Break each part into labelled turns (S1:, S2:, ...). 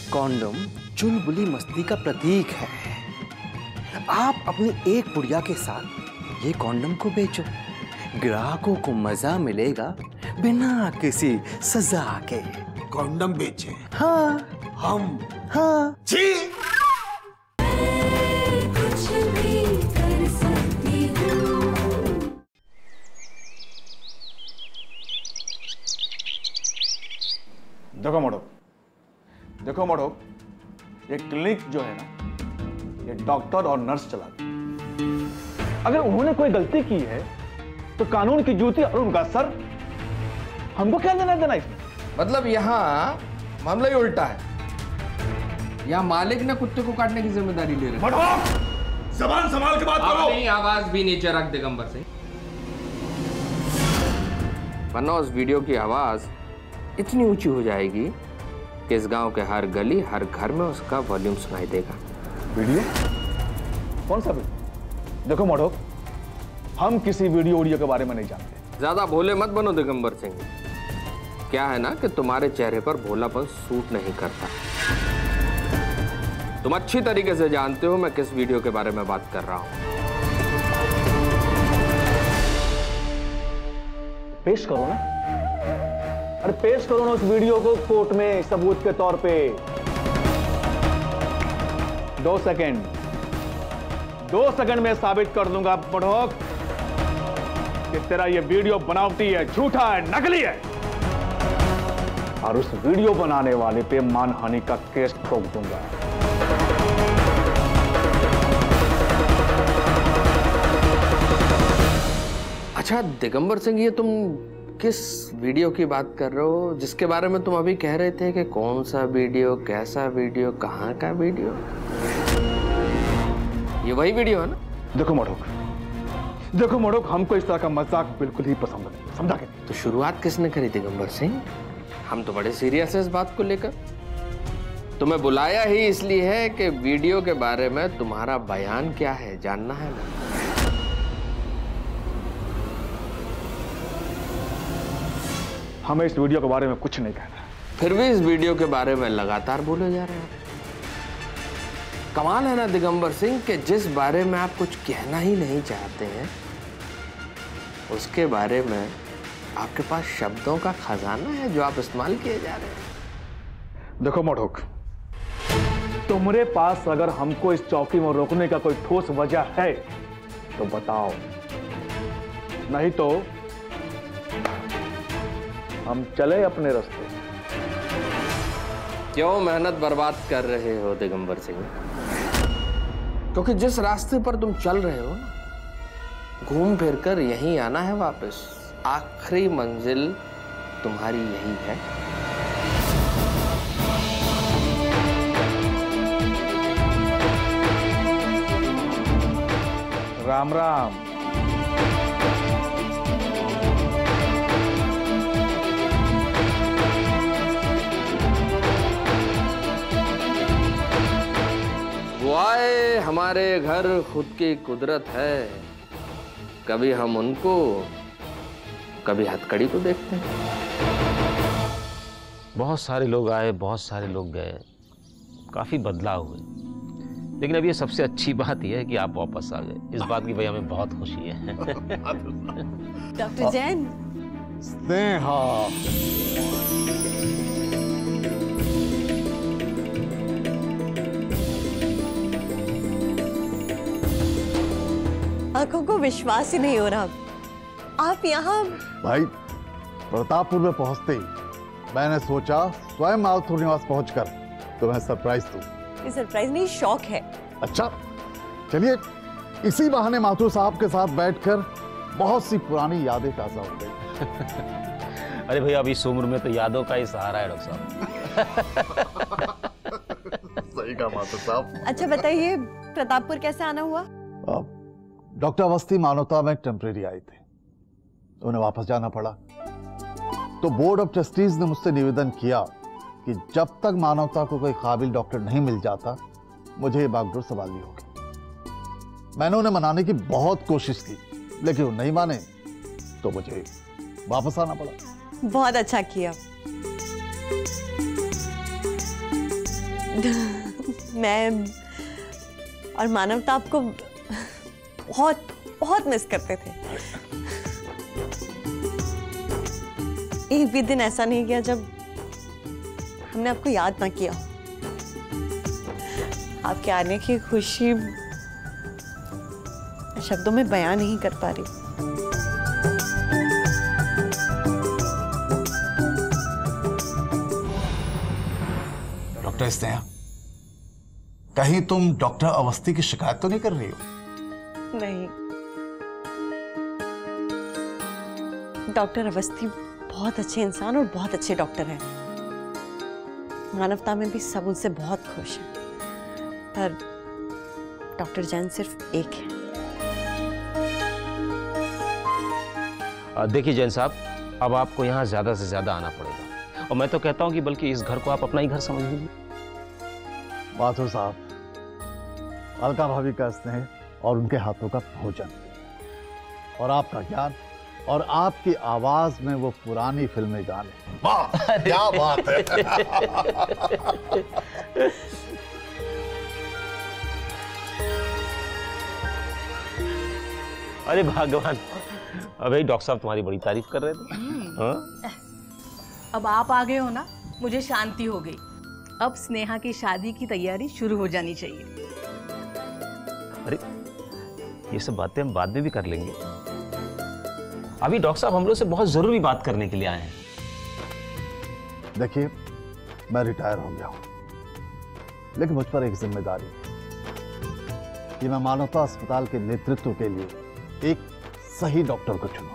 S1: Condom चुलबुली मस्ती का प्रतीक है। आप अपनी एक पुड़िया के साथ ये कॉन्डम को बेचो, ग्राहकों को मजा मिलेगा बिना किसी सजा के।
S2: कॉन्डम बेचे?
S1: हाँ
S2: हम?
S1: हाँ
S2: जी।
S3: कुछ भी कर सकती हूँ।
S4: देखो मोड़ो, ये क्लिनिक जो है ना, ये डॉक्टर और नर्स चलाते हैं। अगर उन्होंने कोई गलती की है तो कानून की जूती और उनका सर, हमको क्या लेना देना इसमें?
S5: मतलब यहाँ मामला ही उल्टा है। यहाँ मालिक ने कुत्ते को काटने की जिम्मेदारी ले रहे
S2: हैं। ज़बान संभाल के बात करो।
S5: अपनी आवाज भी नीचे रख दिगंबर सिंह, वरना उस वीडियो की आवाज इतनी ऊंची हो जाएगी कि इस गांव के हर गली हर घर में उसका वॉल्यूम सुनाई देगा।
S4: वीडियो? कौन सा वीडियो? देखो मोड़ो, हम किसी वीडियो के बारे में नहीं जानते।
S5: ज्यादा भोले मत बनो दिगंबर सिंह। क्या है ना कि तुम्हारे चेहरे पर भोलापन सूट नहीं करता। तुम अच्छी तरीके से जानते हो मैं किस वीडियो के बारे में बात कर रहा हूं।
S4: पेश करो ना, अरे पेश करो ना उस वीडियो को कोर्ट में सबूत के तौर पे। 2 सेकंड में साबित कर दूंगा बढ़ोक कि तेरा ये वीडियो बनावटी है, झूठा है, नकली है, और उस वीडियो बनाने वाले पे मानहानि का केस ठोक दूंगा।
S5: अच्छा दिगंबर सिंह, ये तुम किस वीडियो की बात कर रहे हो जिसके बारे में तुम अभी कह रहे थे कि कौन सा वीडियो, कैसा वीडियो, कहां का वीडियो? ये वही वीडियो है ना?
S4: देखो मोड़ोक, हमको इस तरह का मजाक बिल्कुल ही पसंद नहीं, समझा के?
S5: तो शुरुआत किसने करी दिगंबर सिंह? हम तो बड़े सीरियस हैं इस बात को लेकर। तुम्हें बुलाया ही इसलिए है कि वीडियो के बारे में तुम्हारा बयान क्या है जानना है ना।
S4: हमें इस वीडियो के बारे में कुछ नहीं कहना।
S5: फिर भी इस वीडियो के बारे में लगातार बोले जा रहे हैं। कमाल है ना दिगंबर सिंह कि जिस बारे में आप कुछ कहना ही नहीं चाहते हैं उसके बारे में आपके पास शब्दों का खजाना है जो आप इस्तेमाल किए जा रहे हैं।
S4: देखो मोड़ोक, तुम्हारे पास अगर हमको इस चौकी में रोकने का कोई ठोस वजह है तो बताओ, नहीं तो हम चले अपने रास्ते।
S5: क्यों मेहनत बर्बाद कर रहे हो दिगंबर सिंह? क्योंकि जिस रास्ते पर तुम चल रहे हो ना, घूम फिर कर यहीं आना है वापस। आखिरी मंजिल तुम्हारी यही है।
S4: राम राम।
S5: वो आए हमारे घर खुद की कुदरत है, कभी हम उनको कभी हथकड़ी को देखते हैं।
S6: बहुत सारे लोग आए, बहुत सारे लोग गए, काफी बदलाव हुए, लेकिन अब ये सबसे अच्छी बात यह है कि आप वापस आ गए। इस बात की भाई हमें बहुत खुशी है।
S7: डॉक्टर जैन।
S2: स्नेहा।
S7: आंखों को विश्वास ही नहीं हो रहा, आप यहाँ।
S2: भाई प्रतापपुर में पहुंचते ही मैंने सोचा स्वयं मालथुर निवास पहुंचकर तुम्हें सरप्राइज दूं।
S7: ये सरप्राइज नहीं, शौक है।
S2: अच्छा चलिए, इसी बहाने माथुर साहब के साथ बैठकर बहुत सी पुरानी यादें ताजा हो गई।
S6: अरे भैया अभी इस उम्र में तो यादों का ही सहारा है डॉक्टर साहब।
S2: सही कहा माथुर साहब।
S7: अच्छा बताइए, प्रतापपुर कैसे आना हुआ?
S2: डॉक्टर अवस्थी मानवता में टेम्परेरी आए थे, उन्हें वापस जाना पड़ा, तो बोर्ड ऑफ ट्रस्टीज ने मुझसे निवेदन किया कि जब तक मानवता को कोई काबिल डॉक्टर नहीं मिल जाता मुझे ये बागडोर संभालनी होगी। मैंने उन्हें मनाने की बहुत कोशिश की, लेकिन वो नहीं माने, तो मुझे वापस आना पड़ा।
S7: बहुत अच्छा किया। मैं और मानवता आपको बहुत बहुत मिस करते थे। एक भी दिन ऐसा नहीं गया जब हमने आपको याद ना किया। आपके आने की खुशी शब्दों में बयान नहीं कर पा रही।
S2: डॉक्टर स्नेहा, कहीं तुम डॉक्टर अवस्थी की शिकायत तो नहीं कर रही हो?
S7: नहीं, डॉक्टर अवस्थी बहुत अच्छे इंसान और बहुत अच्छे डॉक्टर हैं। मानवता में भी सब उनसे बहुत खुश हैं, पर डॉक्टर जैन सिर्फ एक है।
S6: देखिए जैन साहब, अब आपको यहाँ ज्यादा से ज्यादा आना पड़ेगा, और मैं तो कहता हूँ कि बल्कि इस घर को आप अपना ही घर समझ लीजिए।
S2: माथुर साहब, अलका भाभी का स्नेह और उनके हाथों का भोजन और आपका ज्ञान और आपकी आवाज में वो पुरानी फिल्मी गाने, वाह क्या बात है।
S6: अरे भगवान, अबे डॉक्टर साहब तुम्हारी बड़ी तारीफ कर रहे थे। हाँ?
S8: अब आप आ गए हो ना, मुझे शांति हो गई। अब स्नेहा की शादी की तैयारी शुरू हो जानी चाहिए।
S6: अरे ये सब बातें हम बाद में भी कर लेंगे। अभी डॉक्टर साहब हम लोग से बहुत जरूरी बात करने के लिए आए हैं।
S2: देखिए, मैं रिटायर हो गया हूं, लेकिन मुझ पर एक जिम्मेदारी है कि मैं मानवता अस्पताल के नेतृत्व के लिए एक सही डॉक्टर को चुनूं।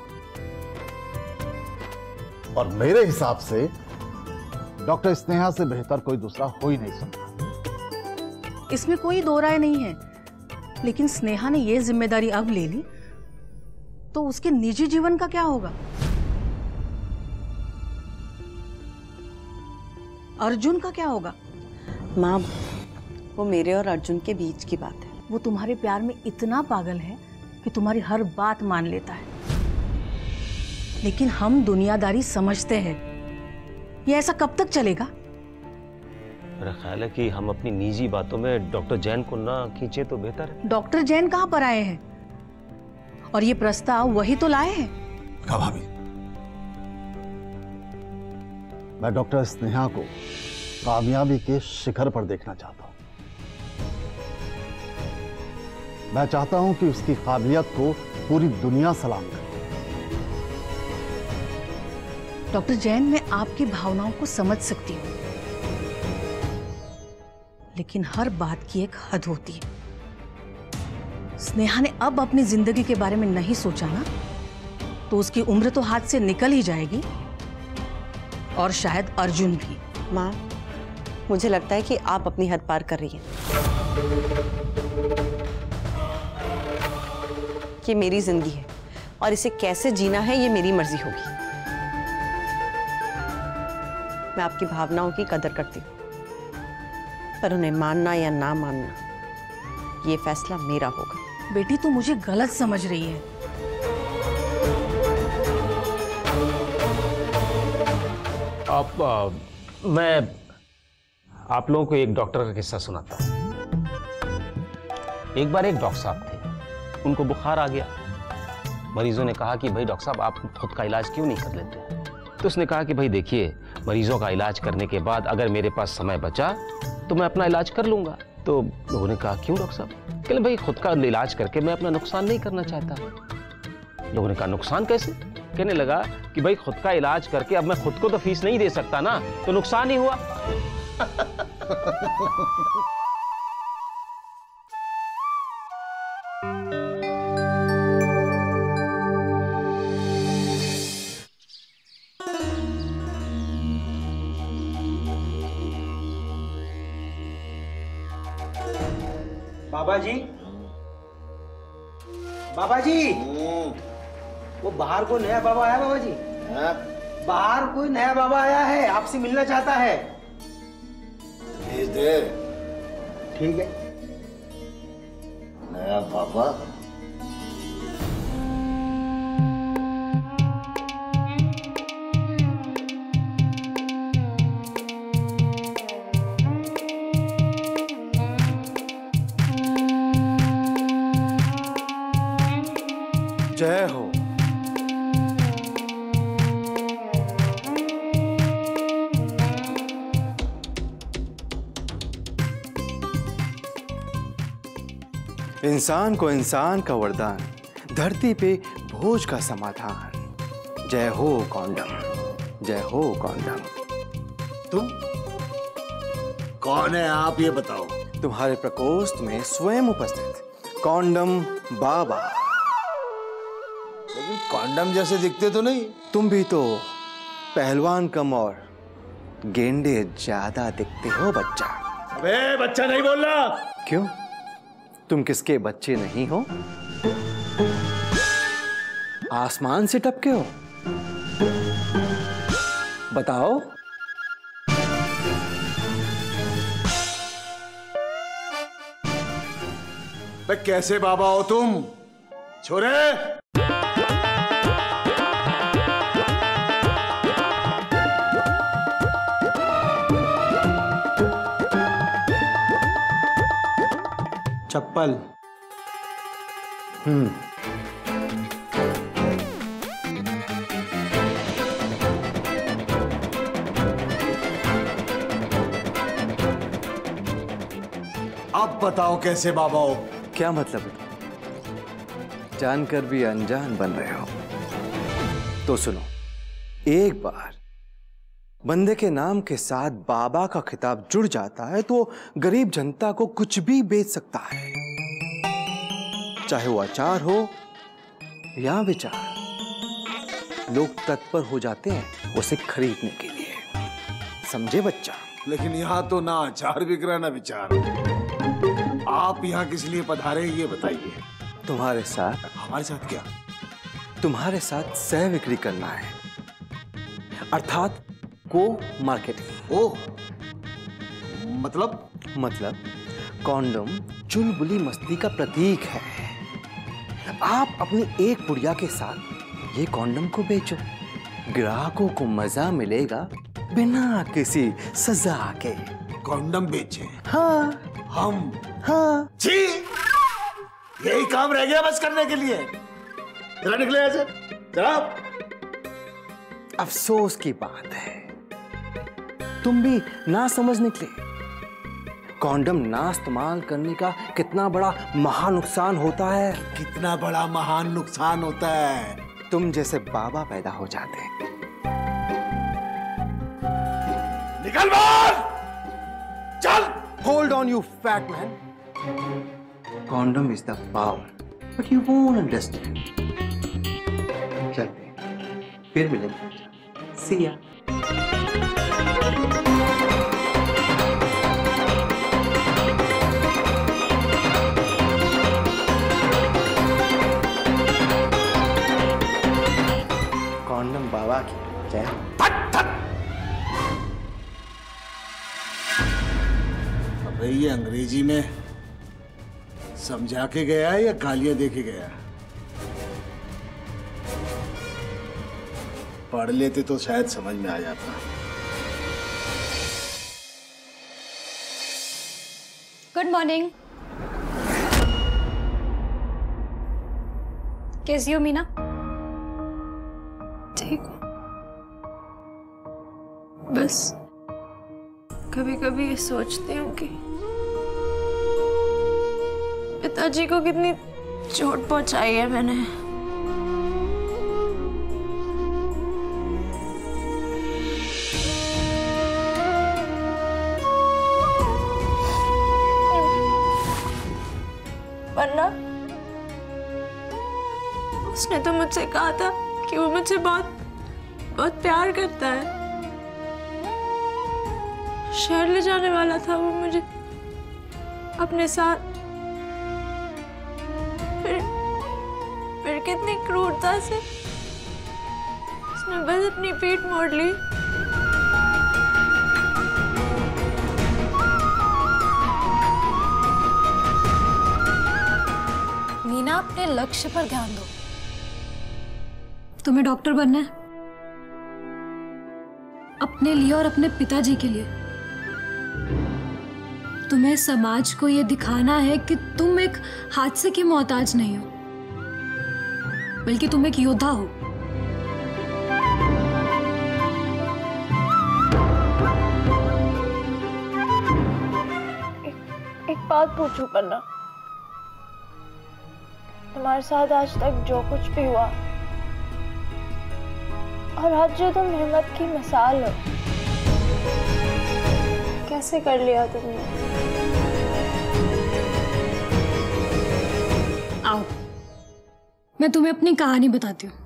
S2: और मेरे हिसाब से डॉक्टर स्नेहा से बेहतर कोई दूसरा हो ही नहीं सकता।
S8: इसमें कोई दो राय नहीं है, लेकिन स्नेहा ने यह जिम्मेदारी अब ले ली तो उसके निजी जीवन का क्या होगा? अर्जुन का क्या होगा?
S7: माँ, वो मेरे और अर्जुन के बीच की बात है।
S8: वो तुम्हारे प्यार में इतना पागल है कि तुम्हारी हर बात मान लेता है, लेकिन हम दुनियादारी समझते हैं। ये ऐसा कब तक चलेगा?
S6: मेरा ख्याल है कि हम अपनी निजी बातों में डॉक्टर जैन को ना खींचे तो बेहतर है।
S8: डॉक्टर जैन कहाँ पर आए हैं? और ये प्रस्ताव वही तो लाए हैं।
S2: क्या भाभी, मैं डॉक्टर स्नेहा को कामयाबी के शिखर पर देखना चाहता हूं। मैं चाहता हूं कि उसकी काबिलियत को पूरी दुनिया सलाम करे।
S8: डॉक्टर जैन, मैं आपकी भावनाओं को समझ सकती हूँ, लेकिन हर बात की एक हद होती है। स्नेहा ने अब अपनी जिंदगी के बारे में नहीं सोचा ना, तो उसकी उम्र तो हाथ से निकल ही जाएगी, और शायद अर्जुन भी।
S7: माँ, मुझे लगता है कि आप अपनी हद पार कर रही हैं। ये मेरी जिंदगी है और इसे कैसे जीना है ये मेरी मर्जी होगी। मैं आपकी भावनाओं की कदर करती हूँ, पर उन्हें मानना या ना मानना ये फैसला मेरा होगा।
S8: बेटी, तू मुझे गलत समझ रही है।
S6: मैं आप लोगों को एक डॉक्टर का किस्सा सुनाता हूँ। एक बार एक डॉक्टर साहब थे, उनको बुखार आ गया। मरीजों ने कहा कि भाई डॉक्टर साहब आप खुद का इलाज क्यों नहीं कर लेते? तो उसने कहा कि भाई देखिए, मरीजों का इलाज करने के बाद अगर मेरे पास समय बचा तो मैं अपना इलाज कर लूंगा। तो लोगों ने कहा क्यों डॉक्टर साहब? कहले भाई खुद का इलाज करके मैं अपना नुकसान नहीं करना चाहता। लोगों ने कहा नुकसान कैसे? कहने लगा कि भाई खुद का इलाज करके अब मैं खुद को तो फीस नहीं दे सकता ना, तो नुकसान ही हुआ।
S9: बाबा जी, बाबा जी, वो बाहर कोई नया बाबा आया बाबा जी। बाहर कोई नया बाबा आया है, आपसे मिलना चाहता है।
S10: भेज दे।
S9: ठीक है।
S10: नया बाबा?
S1: जय हो। इंसान को इंसान का वरदान, धरती पे भोज का समाधान। जय हो कॉन्डम, जय हो कॉन्डम।
S10: तुम कौन है आप ये बताओ?
S1: तुम्हारे प्रकोष्ठ में स्वयं उपस्थित कॉन्डम बाबा।
S10: लेकिन कॉन्डम जैसे दिखते तो नहीं।
S1: तुम भी तो पहलवान कम और गेंडे ज्यादा दिखते हो बच्चा।
S10: अबे बच्चा नहीं बोलना।
S1: क्यों, तुम किसके बच्चे नहीं हो? आसमान से टपके हो? बताओ।
S10: बे कैसे बाबा हो तुम छोरे?
S9: चप्पल।
S10: अब बताओ कैसे बाबा हो?
S1: क्या मतलब है? जानकर भी अनजान बन रहे हो। तो सुनो, एक बार बंदे के नाम के साथ बाबा का खिताब जुड़ जाता है तो गरीब जनता को कुछ भी बेच सकता है, चाहे वो अचार हो या विचार। लोग तत्पर हो जाते हैं उसे खरीदने के लिए। समझे बच्चा?
S10: लेकिन यहाँ तो ना अचार बिक रहा ना विचार। आप यहाँ किस लिए पधारे ये बताइए।
S1: तुम्हारे साथ।
S10: हमारे साथ क्या?
S1: तुम्हारे साथ सह बिक्री करना है, अर्थात को मार्केटिंग।
S10: ओह, मतलब
S1: कॉन्डम चुलबुली मस्ती का प्रतीक है। आप अपनी एक पुड़िया के साथ ये कॉन्डम को बेचो, ग्राहकों को मजा मिलेगा बिना किसी सजा के।
S10: कॉन्डम बेचे?
S1: हाँ
S10: हम?
S1: हाँ।
S10: छी, यही काम रह गया बस करने के लिए। जरा निकले ऐसे, जरा।
S1: अफसोस की बात है, तुम भी ना समझ निकले। कॉन्डम ना इस्तेमाल करने का कितना बड़ा महान नुकसान होता है।
S10: कितना बड़ा महान नुकसान होता है?
S1: तुम जैसे बाबा पैदा हो जाते।
S10: निकल बाहर, चल।
S1: Hold on, you fat man. Condom is the power, but you won't understand. चलते, फिर मिलेंगे। See ya. कॉन्डम बाबा की जय।
S10: अबे ये अंग्रेजी में समझा के गया या गालियां दे के गया? पढ़ लेते तो शायद समझ में आ जाता।
S11: Good morning. कैसी हो मीना? ठीक हूँ, बस कभी कभी ये सोचती हूँ कि पिताजी को कितनी चोट पहुंचाई है मैंने। वरना उसने तो मुझसे कहा था कि वो मुझसे बहुत बहुत प्यार करता है। शहर ले जाने वाला था वो मुझे अपने साथ। फिर कितनी क्रूरता से उसने बस अपनी पीठ मोड़ ली। मीना, अपने लक्ष्य पर ध्यान दो। तुम्हें डॉक्टर बनना है, अपने लिए और अपने पिताजी के लिए। तुम्हें समाज को ये दिखाना है कि तुम एक हादसे की मोहताज नहीं हो।
S8: बल्कि तुम एक योद्धा हो।
S11: एक बात पूछूं पन्ना, तुम्हारे साथ आज तक जो कुछ भी हुआ और आज जो तुम हिम्मत की मिसाल हो, कैसे कर लिया तुमने?
S8: आओ मैं तुम्हें अपनी कहानी बताती हूँ।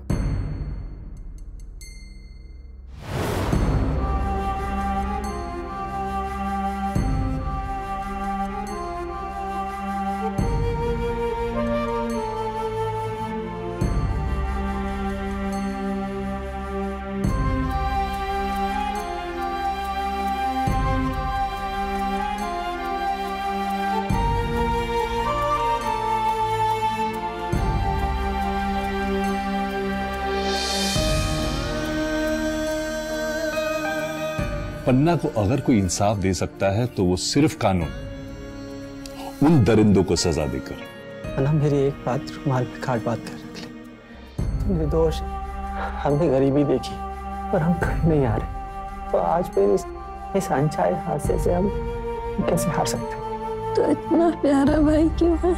S12: पन्ना को अगर कोई इंसाफ दे सकता है तो वो सिर्फ कानून, उन दरिंदों को सजा देकर।
S9: पन्ना मेरी एक बात रुमाल पे खाट बात कर रख ले। तुम निर्दोष, हमने गरीबी देखी पर हम कहीं नहीं हारे, तो आज फिर इस अनचाहे हादसे से हम कैसे हार सकते हैं?
S11: तो इतना प्यारा भाई क्यों है?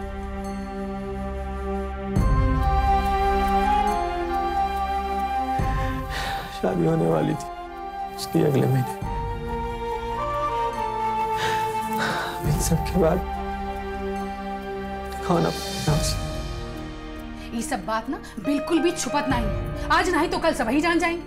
S9: शादी होने वाली थी उसकी अगले महीने। इन सब के बाद खाना
S13: ये सब बात ना बिल्कुल भी छुपत नहीं है। आज नहीं तो कल सब ही जान जाएंगे।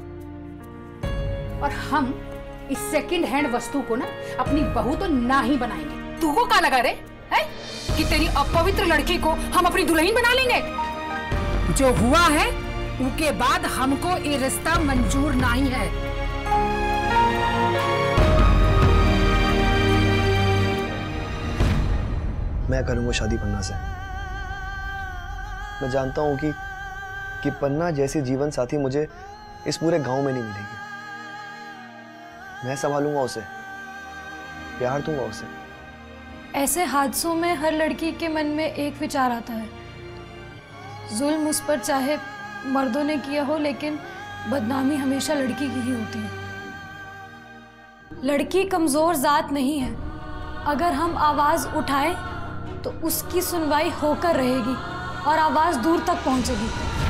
S13: और हम इस सेकंड हैंड वस्तु को ना अपनी बहू तो ना ही बनाएंगे। तुमको क्या लगा रे है कि तेरी अपवित्र लड़की को हम अपनी दुल्हन बना लेंगे? जो हुआ है उसके बाद हमको ये रिश्ता मंजूर नहीं है।
S14: मैं करूंगा शादी पन्ना से। मैं जानता हूं कि पन्ना जैसी जीवन साथी मुझे इस पूरे गांव में नहीं मिलेगी। मैं संभालूंगा उसे, प्यार दूंगा उसे।
S11: ऐसे हादसों में हर लड़की के मन में एक विचार आता है, जुल्म उस पर चाहे मर्दों ने किया हो, लेकिन बदनामी हमेशा लड़की की ही होती है। लड़की कमजोर जात नहीं है। अगर हम आवाज उठाएं तो उसकी सुनवाई होकर रहेगी और आवाज दूर तक पहुंचेगी।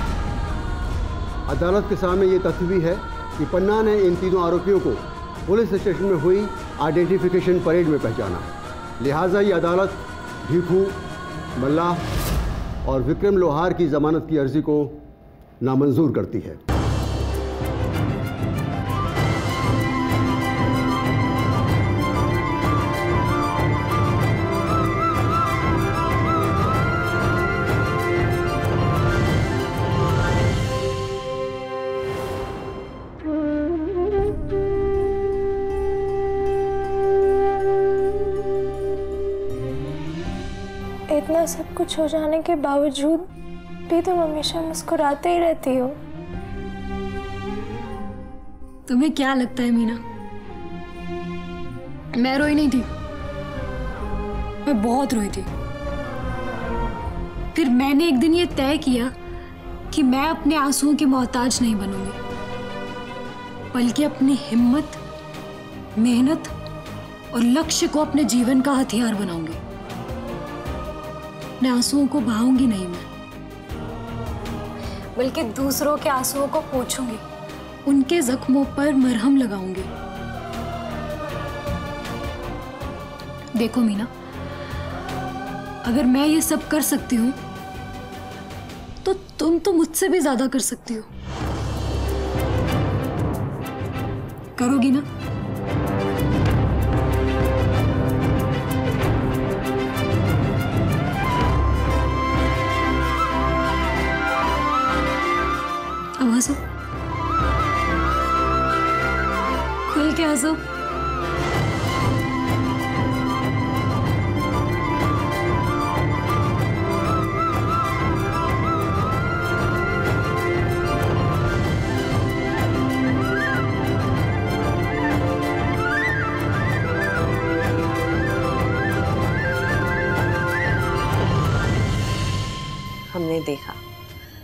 S15: अदालत के सामने ये तथ्य भी है कि पन्ना ने इन तीनों आरोपियों को पुलिस स्टेशन में हुई आइडेंटिफिकेशन परेड में पहचाना। लिहाजा ये अदालत भीखू, मल्लाह और विक्रम लोहार की जमानत की अर्जी को नामंजूर करती है।
S11: इतना सब कुछ हो जाने के बावजूद भी तुम हमेशा मुस्कुराते ही रहती हो।
S8: तुम्हें क्या लगता है मीना, मैं रोई नहीं थी? मैं बहुत रोई थी। फिर मैंने एक दिन ये तय किया कि मैं अपने आंसुओं की मोहताज नहीं बनूंगी, बल्कि अपनी हिम्मत, मेहनत और लक्ष्य को अपने जीवन का हथियार बनाऊंगी। अपने आंसुओं को बहाऊंगी नहीं मैं, बल्कि दूसरों के आंसुओं को पोंछूंगी, उनके जख्मों पर मरहम लगाऊंगी। देखो मीना, अगर मैं ये सब कर सकती हूँ तो तुम तो मुझसे भी ज्यादा कर सकती हो। करोगी ना? अब हंसो, खुल के हंसो।
S7: हमने देखा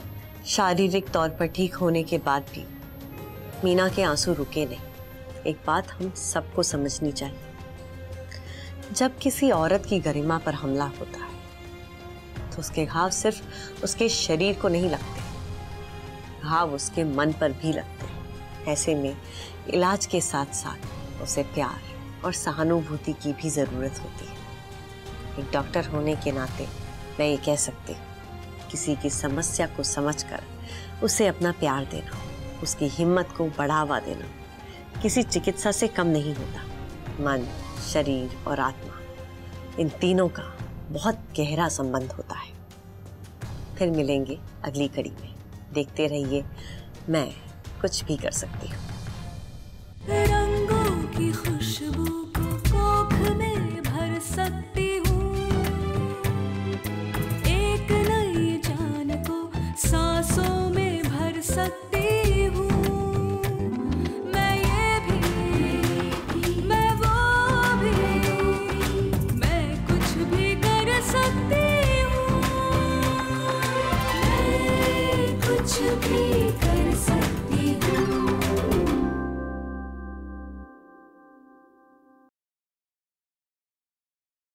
S7: शारीरिक तौर पर ठीक होने के बाद भी मीना के आंसू रुके नहीं। एक बात हम सबको समझनी चाहिए, जब किसी औरत की गरिमा पर हमला होता है तो उसके घाव सिर्फ उसके शरीर को नहीं लगते, घाव उसके मन पर भी लगते हैं। ऐसे में इलाज के साथ साथ उसे प्यार और सहानुभूति की भी जरूरत होती है। एक डॉक्टर होने के नाते मैं ये कह सकती हूँ, किसी की समस्या को समझकर उसे अपना प्यार देना, उसकी हिम्मत को बढ़ावा देना किसी चिकित्सा से कम नहीं होता। मन, शरीर और आत्मा, इन तीनों का बहुत गहरा संबंध होता है। फिर मिलेंगे अगली कड़ी में। देखते रहिए मैं कुछ भी कर सकती हूँ।
S3: रंगों की खुशबू को कोख में भर सकती हूँ, एक नई जान को सांसों में भर सकती